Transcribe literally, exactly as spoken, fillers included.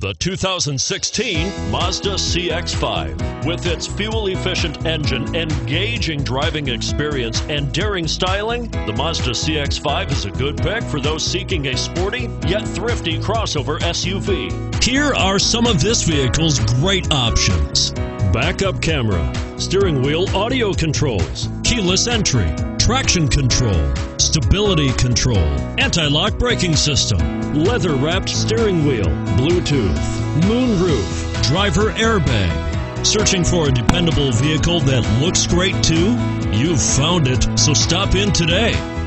The two thousand sixteen Mazda C X five. With its fuel-efficient engine, engaging driving experience, and daring styling, the Mazda C X five is a good pick for those seeking a sporty yet thrifty crossover S U V. Here are some of this vehicle's great options: Backup camera, steering wheel audio controls, keyless entry, traction control, stability control, anti-lock braking system, leather-wrapped steering wheel, Bluetooth, moonroof, driver airbag. Searching for a dependable vehicle that looks great too? You've found it, so stop in today.